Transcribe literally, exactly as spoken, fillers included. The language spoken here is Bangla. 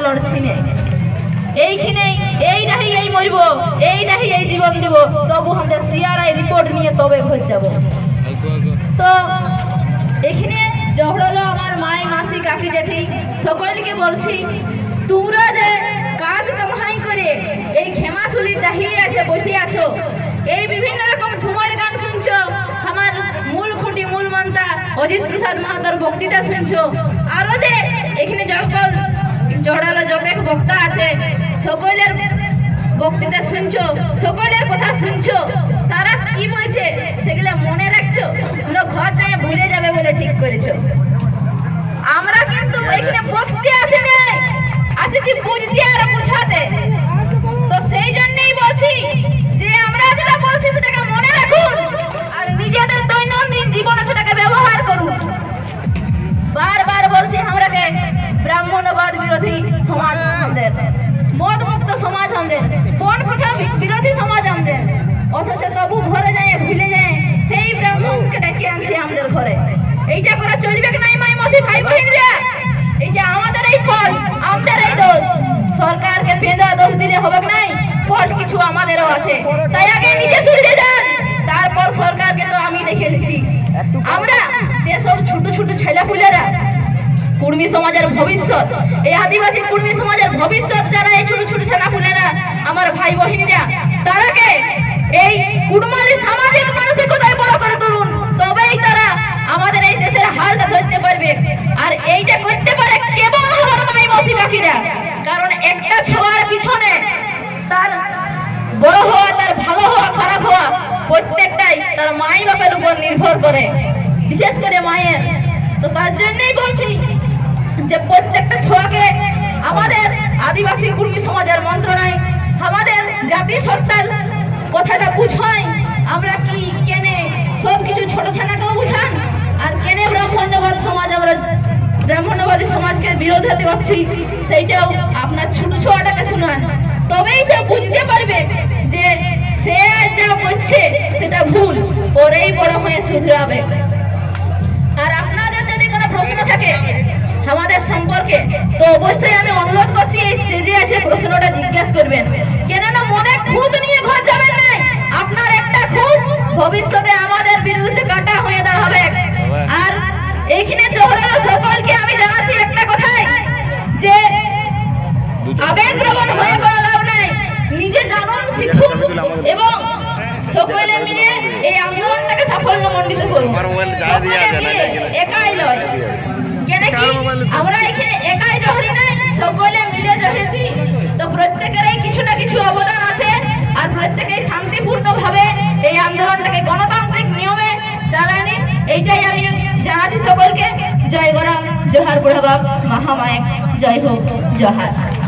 লড়ছি না এইখানে এইটাই এই মরব এইটাই এই জীবন দেব তবু আমাদের সিআরআই রিপোর্ট নিয়ে তবে ঘর যাব। তো এখানে জহড়লো আমার মাই মাসি কাকি জেঠি সকলকে বলছি তোমরা যে কাজ কামাই করে এই খেমাশুলি দাহিয়ে আছে বসে আছো এই বিভিন্ন রকম ঝুমার গান শুনছো আমার মূল খুঁটি মূল মন্তা অজিত প্রসাদ মাহাতোর বক্তৃতা শুনছো আরো যে এখানে যখন জহড়ালো যত বক্তা আছে সকলের বক্তৃতা শুনছো সকলের কথা শুনছো তারা কি বলছে সেগুলো মনে রাখছো তোমরা ঘর যায় ভুলে যাবে বলে ঠিক করেছো। আমরা কিন্তু এখানে বক্তৃতা আসে নাই আসেছি বুঝতে আর বুঝাতে। তো সেই জন্যই বলছি যে আমরা যেটা বলছি সেটাকে মনে রাখুন আর নিজেদের দৈনন্দিন জীবনে সেটাকে ব্যবহার করুন। বারবার বলছি আমরাকে ব্রাহ্মণবাদ বিরোধী সমাজ আমাদের, মদ মুক্ত সমাজ আমাদের, বন প্রথা বিরোধী সমাজ আমাদের, অথচ তবু ঘরে যায় ভুলে যায় সেই ব্রাহ্মণকে ডেকে আনছে আমাদের ঘরে। এইটা করে চলবে কি নাই মাই মাসি ভাই বোনেরা? এইটা আমাদের এই ফল আমাদের এই দোষ। সরকারকে বেঁধা দোষ দিলে হবে কি নাই? ফল কিছু আমাদেরও আছে, তাই আগে নিজে শুধরে যান তারপর সরকারকে তো আমি দেখে নিচ্ছি। আমরা যেসব ছোট ছোট ছেলেপুলেরা কুর্মী সমাজের ভবিষ্যৎ, এই আদিবাসী কুর্মী সমাজের ভবিষ্যৎ যারা এই ছোট ছোট ছেলেপুলেরা আমার ভাই বহিনীরা তারাকে এই কুড়মালি সামাজিক মানসিকতায় বড় করে তুলুন তবেই তারা আমাদের এই দেশের হালটা ধরতে পারবে। আর এইটা করতে পারে কেবল আমার মাই মাসি কাকিরা, কারণ একটা ছোঁয়ার পিছনে তার বড় হওয়া তার ভালো হওয়া খারাপ হওয়া প্রত্যেকটাই তার মাই বাপের উপর নির্ভর করে, বিশেষ করে মায়ের। তো তার জন্যই বলছি যে প্রত্যেকটা ছোঁয়াকে আমাদের আদিবাসী কুর্মী সমাজের মন্ত্রণায় আমাদের জাতিসত্তার কথাটা বুঝাই। আমরা কি কেনে সব কিছু ছোট ছানাকেও বুঝান আর কেনে ব্রাহ্মণ্যবাদ সমাজ আমরা ব্রাহ্মণ্যবাদী সমাজকে বিরোধী করছি সেইটাও আপনার ছোট ছোঁয়াটাকে শুনান, তবেই সে বুঝতে পারবে যে সে যা করছে সেটা ভুল, পরেই বড় হয়ে শুধরাবে। আর আপনাদের যদি কোনো প্রশ্ন থাকে আমাদের সম্পর্কে তো অবশ্যই আমি অনুরোধ করছি এই স্টেজে এসে প্রশ্নটা জিজ্ঞাসা করবেন, কেননা মনে খুঁত নিয়ে ঘর যাবেন না। আপনার একটা খুঁত ভবিষ্যতে আমাদের বিরুদ্ধে কাটা হয়ে দাঁড়াবে। আর এইখানে জহড়ালো সকলকে আমি জানাচ্ছি একটা কথাই যে আবেগপ্রবণ হয়ে কোনো লাভ নাই, নিজে জানুন শিখুন এবং সকলে মিলে এই আন্দোলনটাকে সাফল্যমণ্ডিত করুন। একাই লয় কেন কি আমরা এখানে একাই জহরি নাই, সকলে মিলে জহেছি। তো প্রত্যেকেরই কিছু না কিছু অবদান আছে আর প্রত্যেকেই শান্তিপূর্ণ ভাবে এই আন্দোলনটাকে গণতান্ত্রিক নিয়মে চালানি, এইটাই আমি জানাচ্ছি সকলকে। জয় গরাম, জোহার বুড়াবাপ, মহামায়ের জয় হোক, জোহার।